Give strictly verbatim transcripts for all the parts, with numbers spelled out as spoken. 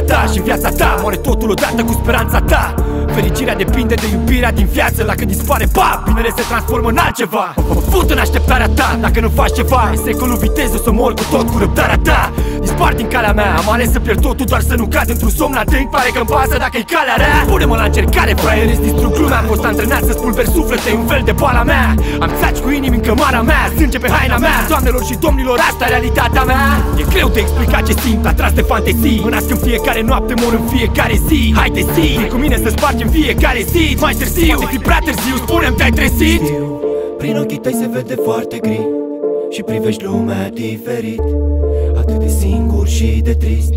ta și în viața ta moare totul odată cu speranța ta. Fericirea depinde de iubirea din viață. Dacă dispare, pa, binele se transformă în altceva. Fut în așteptarea ta, dacă nu faci ceva, e secolul viteză, o să mor cu tot cu răbdarea ta. Dispar din calea mea, am ales să pierd totul doar să nu cad într-un somn adânc. Pare că-mi pasă dacă-i calea rea. Pune-mă la încercare, fraier, îți distrug lumea. Am fost antrenat să spulber suflete, un fel de boala mea. Am țaci cu inimi în cămara mea, sânge pe haina mea. Doamnelor și domnilor, asta e realitatea mea. E greu de explicat ce simt, atras de fantezii. Mă nasc în fiecare noapte, mor în fiecare zi. Haide zi, vii cu mine să spargem fiecare zi. Mai târziu, poate fi prea târziu, spune-mi, te-ai trezit? Prin ochii tăi se vede foarte gri și privești lumea diferit, atât de singur și de trist,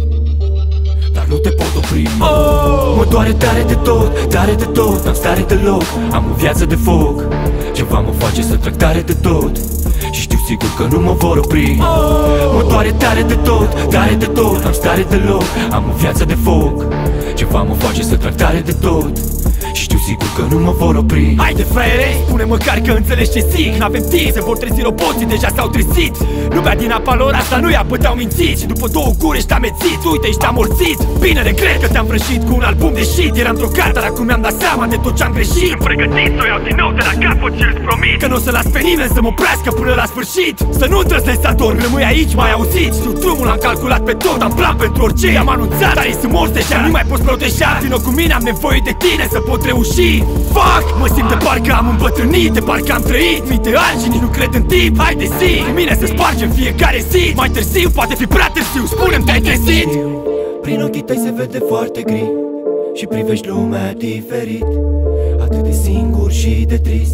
dar nu te pot opri. oh! Mă doare tare de tot, tare de tot, am stare deloc, am o viață de foc. Ceva mă face să trag tare de tot și știu sigur că nu mă vor opri. oh! Mă doare tare de tot, tare de tot, am stare deloc, am o viață de foc. Ceva mă face să trag tare de tot și știu sigur că nu mă vor opri. Haide fraiere, spune măcar că înțelegi ce zic. N-avem timp, se vor trezi roboții, deja s-au trezit. Nu bea din apa lor, asta nu-i apă, te-au mințit. Și după două guri ești amețit, uite ești amorțit. Bine, regret că te-am vrășit cu un album de shit. Eram drogat, dar acum mi-am dat seama de tot ce-am greșit. Sunt pregătit să o iau din nou de la capăt și îți promit că nu o să las pe nimeni să mă oprească până la sfârșit. Să nu trăsnesc să dorm, rămâi aici, m-ai auzit. Știu drumul, am calculat pe tot, am plan pentru orice. Am anunțat, dar ei sunt morți deja, nu mai poți proteja. Vino cu mine, am nevoie de tine să pot reuși. Fuck, mă simt de parcă am îmbătrânit, de parcă am trăit mii de ani și nici nu cred în timp. Haide zi, cu mine să spargem fiecare zi. Mai târziu, poate fi prea târziu, spune-mi, te-ai trezit? Prin ochii tăi se vede foarte gri și privești lumea diferit, atât de singur și de trist,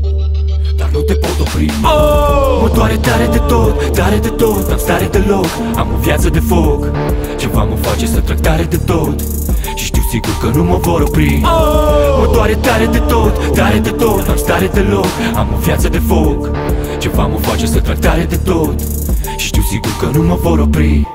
dar nu te pot opri. oh! Mă doare tare de tot, tare de tot, am stare deloc, am o viață de foc. Ceva mă face să trag tare de tot și știu sigur că nu mă vor opri. oh! Mă doare tare de tot, tare de tot, am stare deloc, am o viață de foc. Ceva mă face să trag tare de tot și știu sigur că nu mă vor opri.